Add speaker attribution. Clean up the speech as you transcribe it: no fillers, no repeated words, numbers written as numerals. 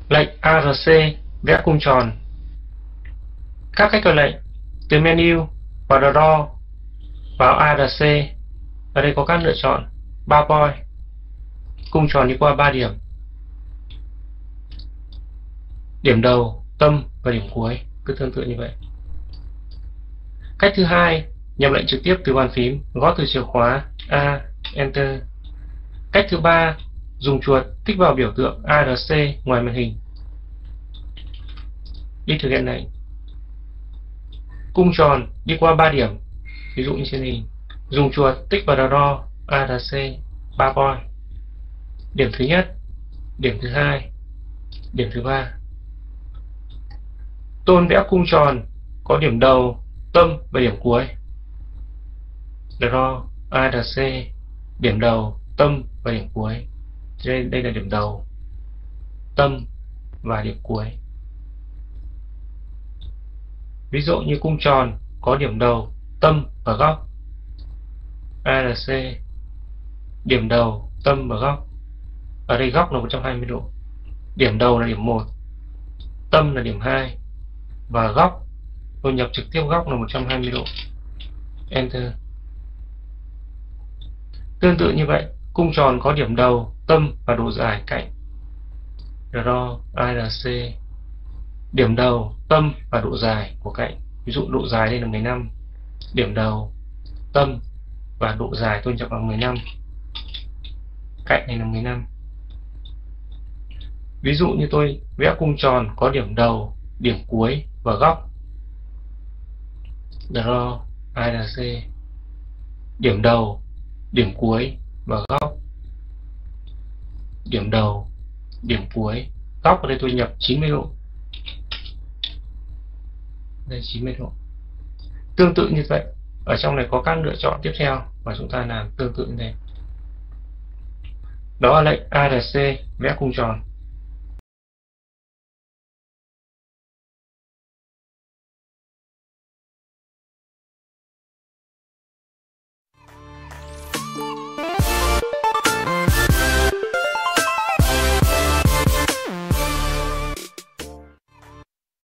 Speaker 1: Lệnh ARC vẽ cung tròn. Các cách gọi lệnh: từ menu vào Draw, vào ARC. Ở đây có các lựa chọn: 3 point, cung tròn đi qua 3 điểm, điểm đầu, tâm và điểm cuối, cứ tương tự như vậy. Cách thứ hai, nhập lệnh trực tiếp từ bàn phím, gõ từ chìa khóa A, Enter. Cách thứ ba, dùng chuột tích vào biểu tượng ARC ngoài màn hình. Đi thực hiện lệnh. Cung tròn đi qua 3 điểm, ví dụ như trên hình. Dùng chuột tích vào Draw, ARC, 3 point. Điểm thứ nhất, điểm thứ hai, điểm thứ ba. Tôn vẽ cung tròn có điểm đầu, tâm và điểm cuối. Draw, ARC, điểm đầu, tâm và điểm cuối. Đây là điểm đầu, tâm và điểm cuối. Ví dụ như cung tròn có điểm đầu, tâm và góc. ARC, điểm đầu, tâm và góc. Ở đây góc là 120 độ. Điểm đầu là điểm 1, tâm là điểm 2 và góc, tôi nhập trực tiếp góc là 120 độ. Enter. Tương tự như vậy, cung tròn có điểm đầu, tâm và độ dài cạnh. Draw, ARC, điểm đầu, tâm và độ dài của cạnh. Ví dụ độ dài đây là 15, điểm đầu, tâm và độ dài tôi nhập vào 15, cạnh này là 15. Ví dụ như tôi vẽ cung tròn có điểm đầu, điểm cuối và góc. Draw, ARC, điểm đầu, điểm cuối và góc. Điểm đầu, điểm cuối, góc ở đây tôi nhập 90 độ. Đây 90 độ. Tương tự như vậy, ở trong này có các lựa chọn tiếp theo và chúng ta làm tương tự như thế. Đó là lệnh ARC vẽ cung tròn.